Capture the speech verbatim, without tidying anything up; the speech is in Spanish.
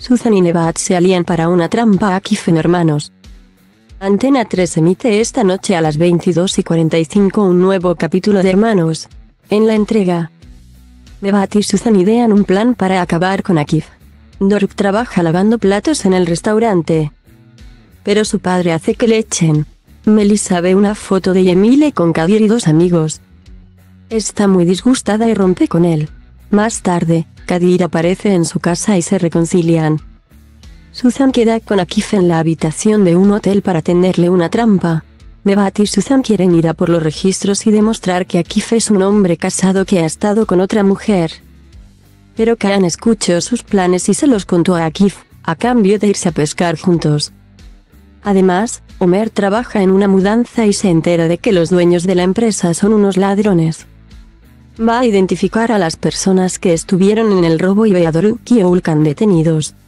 Suzan y Nevat se alían para una trampa a Akif en Hermanos. Antena tres emite esta noche a las veintidós y cuarenta y cinco un nuevo capítulo de Hermanos. En la entrega, Nevat y Suzan idean un plan para acabar con Akif. Doruk trabaja lavando platos en el restaurante, pero su padre hace que le echen. Melissa ve una foto de Yemile con Kadir y dos amigos. Está muy disgustada y rompe con él. Más tarde, Kadir aparece en su casa y se reconcilian. Suzan queda con Akif en la habitación de un hotel para tenderle una trampa. Nevat y Suzan quieren ir a por los registros y demostrar que Akif es un hombre casado que ha estado con otra mujer. Pero Kaan escuchó sus planes y se los contó a Akif, a cambio de irse a pescar juntos. Además, Omer trabaja en una mudanza y se entera de que los dueños de la empresa son unos ladrones. Va a identificar a las personas que estuvieron en el robo y ve a Doruk y Ulkan detenidos.